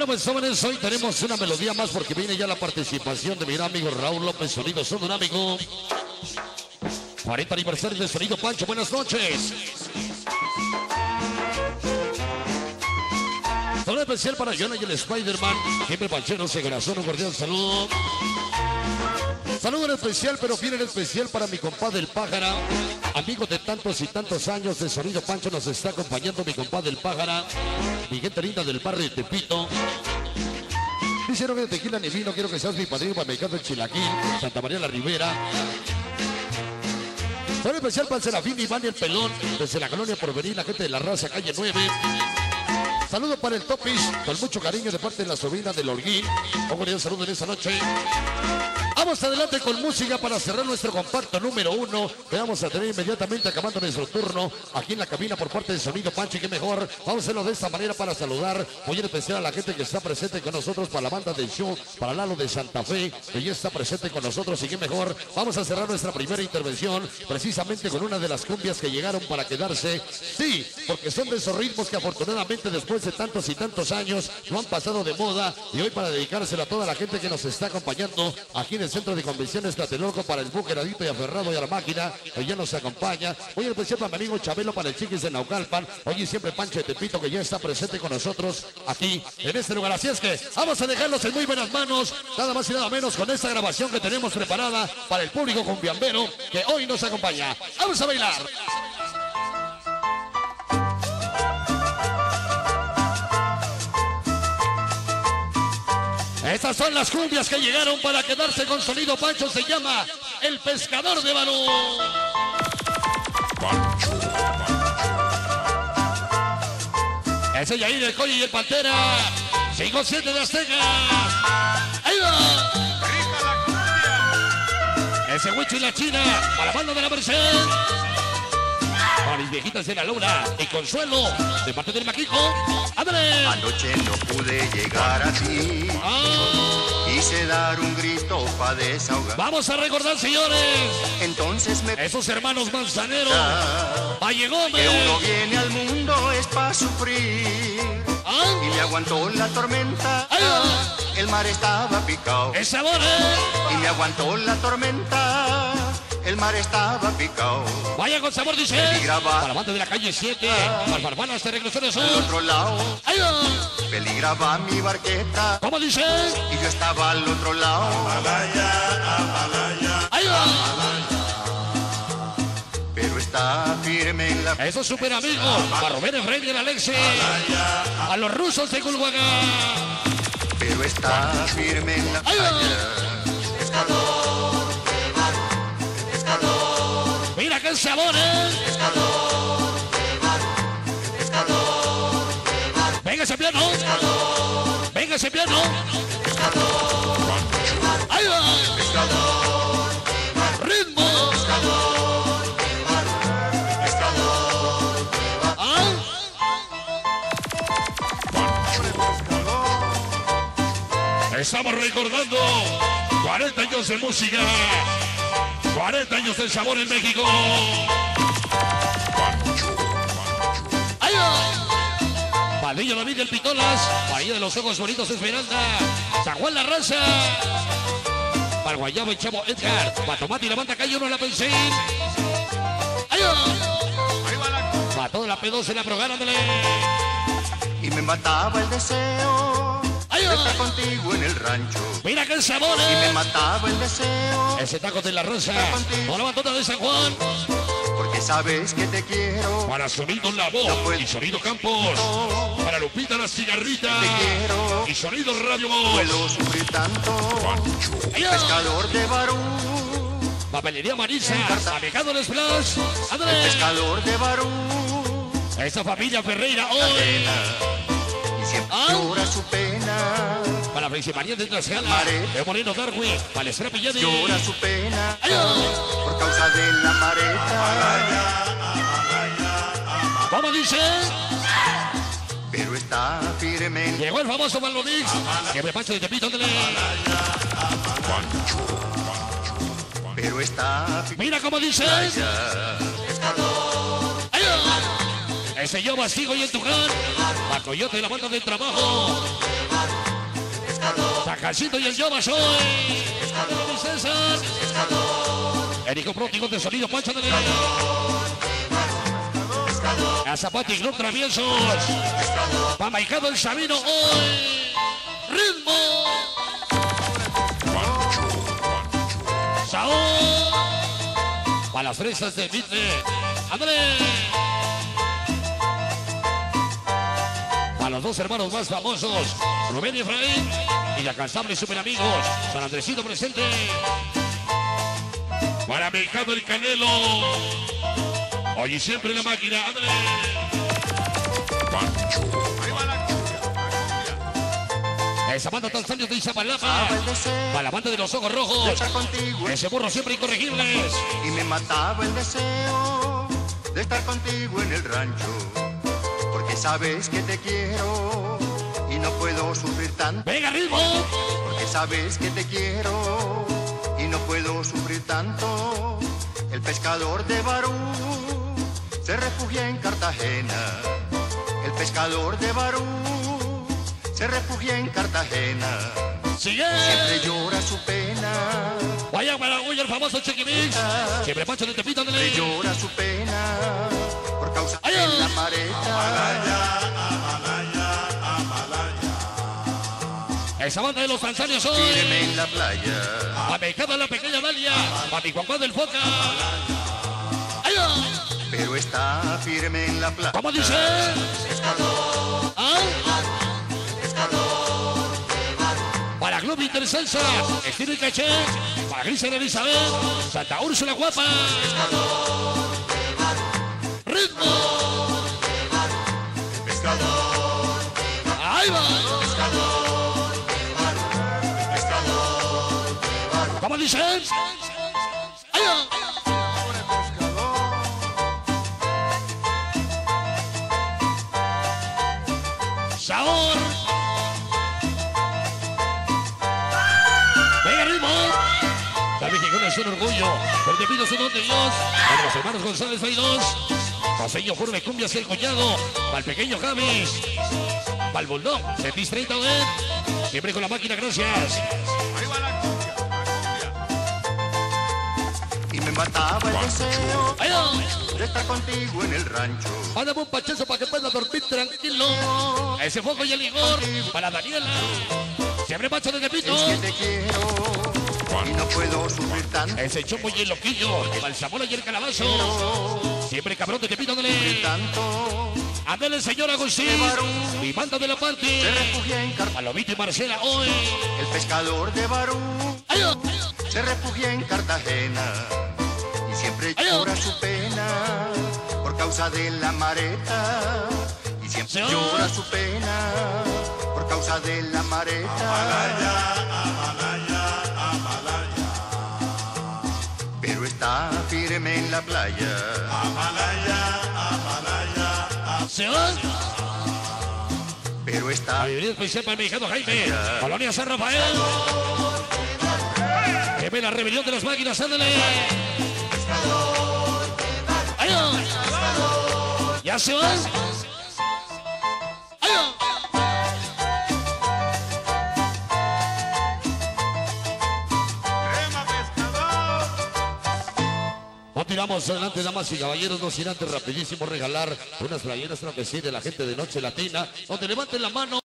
Bueno, pues jóvenes, hoy tenemos una melodía más porque viene ya la participación de mi gran amigo Raúl López, Sonido Sonorámico. 40 aniversario de Sonido Pancho, buenas noches. Saludo especial para Jonah y el Spider-Man, siempre pancheros de corazón, un cordial saludo. Saludo en especial, pero bien en especial para mi compadre el Pájara, amigo de tantos y tantos años de Sonido Pancho, nos está acompañando mi compadre el Pájara, mi gente linda del barrio de Tepito. Dice no que tequila ni vino, quiero que seas mi padrino para Mercado del Chilaquil, Santa María la Ribera. Saludo especial para el Serafín Iván y el Pelón, desde la colonia Porvenir, la gente de la raza, calle 9. Saludo para el Topis, con mucho cariño de parte de la sobrina del Holguín. Un cordial saludo en esta noche. Vamos adelante con música para cerrar nuestro compacto número 1. Que vamos a tener inmediatamente acabando nuestro turno aquí en la cabina por parte de Sonido Pancho. Y qué mejor, vamos a hacerlo de esta manera para saludar muy en especial a la gente que está presente con nosotros, para la banda del show, para Lalo de Santa Fe, que ya está presente con nosotros. Y qué mejor, vamos a cerrar nuestra primera intervención precisamente con una de las cumbias que llegaron para quedarse. Sí, porque son de esos ritmos que afortunadamente después de tantos y tantos años no han pasado de moda. Y hoy para dedicárselo a toda la gente que nos está acompañando aquí en el Centro de Convenciones Tlatelolco, para el Buqueradito y aferrado y a la máquina que ya nos acompaña. Muy especial para mi amigo Chabelo, para el Chiquis de Naucalpan. Hoy siempre Pancho de Tepito, que ya está presente con nosotros aquí en este lugar. Así es que vamos a dejarlos en muy buenas manos, nada más y nada menos con esta grabación que tenemos preparada para el público cumbiambero que hoy nos acompaña. ¡Vamos a bailar! Estas son las cumbias que llegaron para quedarse con Sonido Pancho. Se llama El Pescador de Barú. Pancho. Ese Yair, el Coy y el Pantera. 5-7 de Azteca. ¡Ahí va! ¡Rica la cumbia! Ese Huicho y la China. Para la banda de la Merced. Para mis viejitas de la Luna y Consuelo, de parte del Maquico. ¡Ándale! Anoche no pude llegar a ti. Quise dar un grito para desahogar. Vamos a recordar, señores. Entonces me... Esos hermanos Manzanero. Valle Gómez. Que uno viene al mundo es para sufrir. Y me aguantó la tormenta. El mar estaba picado. ¡Es sabor, Y me aguantó la tormenta. El mar estaba picado. Vaya con sabor, dice. Para la banda de la calle 7. Las barbanas de Regreso de Sur. Al otro lado. ¡Ay, va! Peligraba mi barqueta. ¿Cómo dice? Y yo estaba al otro lado. Amalaya. ¡Ay, va! Pero está firme en la... Esos super amigos. Para Rubén Efraín y el Alexi. A los rusos de Culhuacán. Pero está firme en la playa. Pescador de barco, pescador. Mira qué sabor, Pescador de barco, pescador de barco. Venga ese piano. Pescador. Venga ese piano. Pescador de barco. Ahí va. Pescador de barco. Ritmo. Pescador de barco. Pescador de barco. ¿Ah? Estamos recordando 40 años de música, 40 años del sabor en México. ¡Ahí va! Padilla David del Pitolas, Bahía de los Ojos Bonitos Esmeralda, San Juan La Raza, para Guayabo y Chavo Edgar, para Tomate y la banda calle 1 la Pensín. ¡Ahí va! Para toda la P2 en la programa, ándale. Y me mataba el deseo ¡Ahí de va! estar contigo en el rancho. Mira qué sabor, Y me mataba el deseo ese taco de la Rosa, con la bandota de San Juan. porque sabes que te quiero. Para Sonido La Voz y Sonido Campos. Para Lupita la Cigarrita. Te quiero. Y Sonido Radio Voz. Puedo sufrir tanto. Pescador de Barú. Papelería Marisa. Navegado el Splash. Ándale. Pescador de Barú. Esa familia Ferreira hoy. Y siempre llora su pena. Para Principalía de Tlaxcala. De Moreno Darwin. Para el Estrella Pillani. Llora su pena por causa de la mareta. ¿Cómo dice? Pero está firme. Llegó el famoso Balonix. Que me Pancho de Tepito. Ándale. Pero está firme. Mira cómo dice. Pescador. Ese yo Bastigo y el Tuján. La Coyote de la banda del trabajo. Tajacito y el Yoba soy. César. El hijo pródigo de sonido, Pancho de León. A Zapati Club Traviesos. Pamaicado el Sabino hoy. Ritmo. Saúl. Para las fresas de Mitre. Andrés. Para los dos hermanos más famosos, Rubén y Efraín. Y la cansable super amigos, San Andresito presente. Para Mexicano el Canelo. Hoy y siempre la máquina, Andrés. Pancho. Ahí va la cumbia. Esa banda Tanzania de Izapalapa. Para la banda de los ojos rojos. Ese burro siempre incorregibles. Y me mataba el deseo de estar contigo en el rancho. Porque sabes que te quiero y no puedo sufrir tanto. ¡Venga, ritmo! Porque sabes que te quiero y no puedo sufrir tanto. El pescador de Barú se refugia en Cartagena. El pescador de Barú se refugia en Cartagena. ¡Sigue! Siempre llora su pena. Vaya para hoy el famoso Chequimix. Siempre Pancho de Tepito, Siempre llora su pena por causa de la mareta. Esa banda de los tanzanios hoy. Tíreme en la playa. A Mexicano la pequeña Dalia. A mi Juan Juan del Foca. Pero está firme en la playa. ¿Cómo dice? Pescador. ¿Ah? Pescador. Para Club Intercensa. Estilo y Caché. Para Grisel Elizabeth. Santa Úrsula Guapa. Ritmo. Pescador. Ahí va. ¿Cómo dicen? ¡Ahí va! ¡Sabor! ¡Venga, ritmo! La mexicana es un orgullo. El de Pino es un don de Dios. Para los hermanos González Feidos. Paseño Forme Cumbias el Collado. Para el pequeño Javis. Para el Bulldog. Cetis 30 de. Siempre con la máquina, gracias. Y me mataba el deseo de estar contigo en el rancho. Mándame un pachazo para que pueda dormir tranquilo. Ese foco y el Igor. Para Daniela. Siempre Pancho de Tepito. Es que te quiero y no puedo sufrir tanto. Ese Chopo y el Loquillo. Para el Zamora y el Calabazo. Siempre cabrón de Tepito, dale. Ándale, señor Agustín. Mi banda de la parte. Se refugia en Cartagena. Palomito y Marcela hoy. El pescador de Barú se refugia en Cartagena. Y siempre llora su pena por causa de la mareta. Y siempre llora su pena por causa de la mareta. Pero está firme en la playa. Se va. Pero está. A vivir especial para el mexicano Jaime. Colonia San Rafael. Que ve la rebelión de las máquinas, ándale. ¡Ay, no! ¡Ya se va! ¡Ay, no! Continuamos adelante, damas y caballeros, no sin antes rapidísimo regalar unas playeras, una que sí, de la gente de Noche Latina, donde levanten la mano.